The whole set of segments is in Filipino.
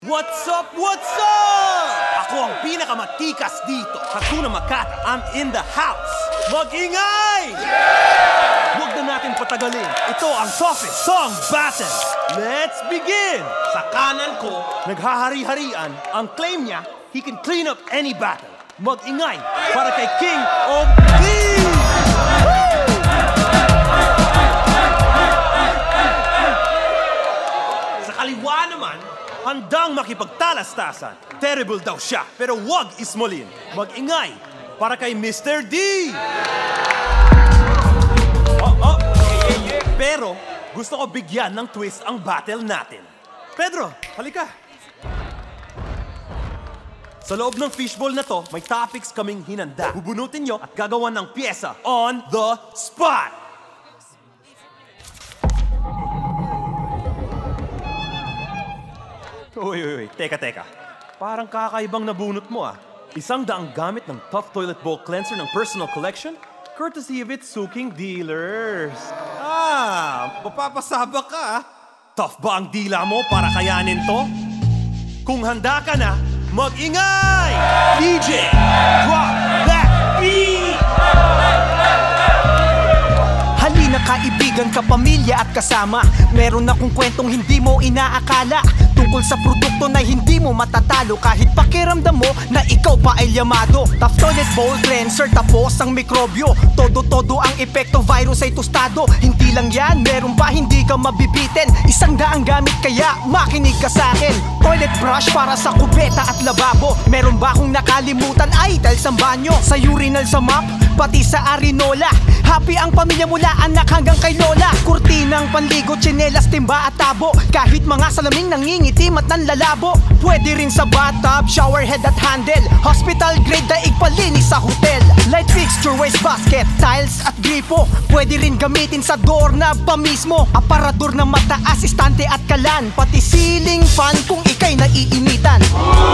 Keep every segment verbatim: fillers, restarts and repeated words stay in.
What's up? What's up? Ako ang pinakamatikas dito. Hakuna Matata, I'm in the house. Mag-ingay! Yeah! Huwag na natin patagalin. Ito ang Tuff-est Song Battle. Let's begin! Sa kanan ko, naghahari-harian. Ang claim niya, he can clean up any battle. Mag-ingay para kay King of Thieves! Sa kaliwa naman, handang makipagtalastasan. Terrible daw siya, pero wag ismolin. Mag-ingay para kay Mister D! Oh, oh. Pero gusto ko bigyan ng twist ang battle natin. Pedro, halika. Sa loob ng fishbowl na to, may topics kaming hinanda. Bubunutin nyo at gagawan ng pyesa on the spot! Uy, uy, uy. Teka, teka. Parang kakaibang nabunot mo ah. Isang daang gamit ng Tuff Toilet Bowl Cleanser ng personal collection, courtesy of its suking dealers. Ah, papapasaba ka ah. Tough ba ang dila mo para kayanin to? Kung handa ka na, mag-ingay! D J, drop that beat! Halina kaibigan, kapamilya at kasama. Meron akong kwentong hindi mo inaakala, tungkol sa produkto na hindi mo matatalo. Kahit pakiramdam mo na ikaw pa ay yamado. Tuff Toilet Bowl Cleanser, tapos ang mikrobyo. Todo-todo ang epekto, virus ay tostado. Hindi lang yan, meron pa hindi ka mabibitin. Isang daang gamit kaya makinig ka sa'kin. Toilet brush para sa kubeta at lababo. Meron ba akong nakalimutan? Ay, dahil sa banyo, sa urinal, sa mop, pati sa arinola. Happy ang pamilya mula anak hanggang kay lola. Kurtinang panligo, tsinelas, timba at tabo. Kahit mga salaming nangingitim at nanlalabo. Pwede rin sa bathtub, shower head at handle. Hospital grade daig palinis sa hotel. Light fixture, waste basket, tiles at gripo. Pwede rin gamitin sa doorknob pa mismo. Aparador na mataas, istante at kalan. Pati ceiling fan kung ikay naiinitan.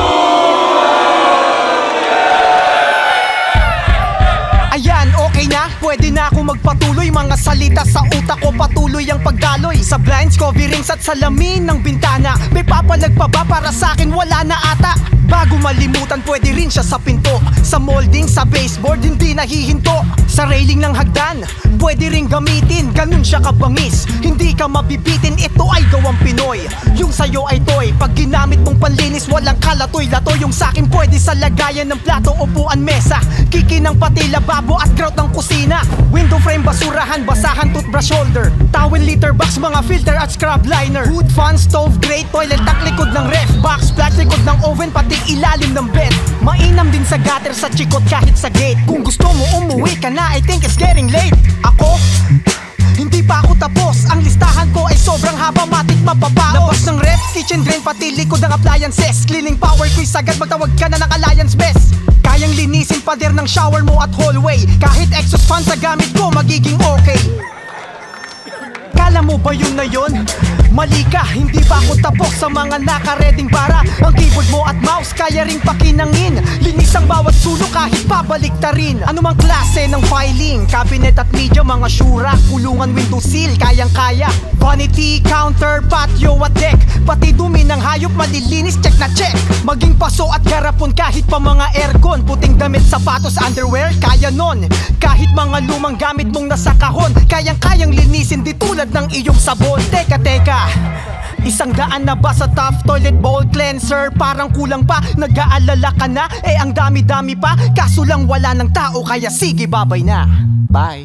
Ayan, okay na? Pwede na ako magpatuloy. Mga salita sa utak ko, patuloy ang pagdaloy. Sa blinds, coverings at salamin ng bintana. May papalag pa ba para sa akin? Wala na ata. Bago malimutan, pwede rin siya sa pinto. Sa molding, sa baseboard, hindi nahihinto. Sa railing ng hagdan, pwede rin gamitin. Ganun siya kabangis, hindi ka mabibitin. Ito ay gawang Pinoy, yung sayo ay toy. Pag ginamit mong panlinis, walang kalatoy-lato. Yung sakin pwede sa lagayan ng plato, upuan, mesa. Kikinang pati lababo at grout ng kusina. Window frame, basurahan, basahan, toothbrush holder. Towel, litter box, mga filter at scrub liner. Hood fan, stove, grate, toilet, tak likod ng ref. Box, flat, likod ng oven, pati ilalim ng bed. Mainam din sa gutter, sa chikot, kahit sa gate. Kung gusto mo umuwi ka na, I think it's getting late. Ako, hindi pa ako tapos. Ang listahan ko ay sobrang haba, matik mapapaos. Labas ng ref, kitchen drain, pati likod ng appliances. Cleaning power quiz, agad magtawag ka na ng Alliance Best. Kayang linisin pader ng shower mo at hallway. Kahit exhaust fan sa gamit ko, magiging okay. Kala mo ba yun na yun? Mali ka, hindi pa ako tapos sa mga nakareding bara. Ang keyboard mo at mouse, kaya ring pakinangin. Linis ang bawat sulok kahit pabalik ta rin. Anumang klase ng filing, cabinet at media, mga syura, kulungan, window sill, kayang-kaya. Vanity, counter, patio at deck, pati dumi ng hayop, malilinis, check na check. Maging paso at garapon, kahit pa mga aircon. Puting damit, sapatos, underwear, kaya nun. Kahit mga lumang gamit mong nasa kahon, kayang-kayang linisin, di tulad ng iyong sabon. Teka, teka, isang daan na ba sa Tuff Toilet Bowl Cleanser? Parang kulang pa, nag-aalala ka na? Eh ang dami-dami pa, kaso lang wala ng tao. Kaya sige, babay na. Bye.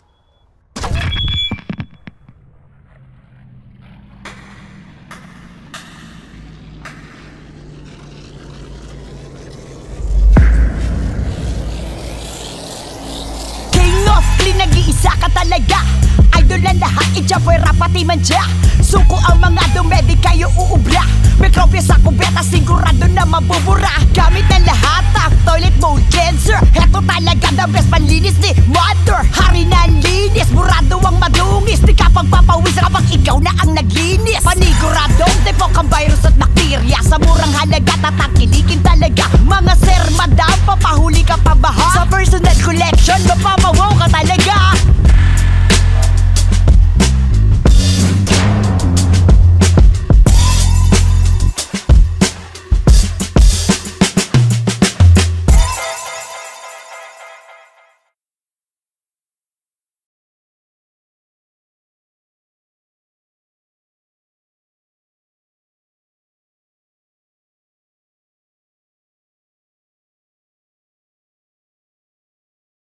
King of Clean, nag-iisa ka talaga. Idol ang lahat, ijapwera pati manja. Suko ang mga dumedi, kayo uubra. Mikrobyo sa kubeta, sigurado na mabubura. Gamit ng lahat, Tuff Toilet Bowl Cleanser. Heto talaga the best panlinis ni Mother. Hari ng linis, murado ang madungis. Di ka pagpapawis kapag ikaw na ang naglinis. Paniguradong tipok ang virus at bakterya.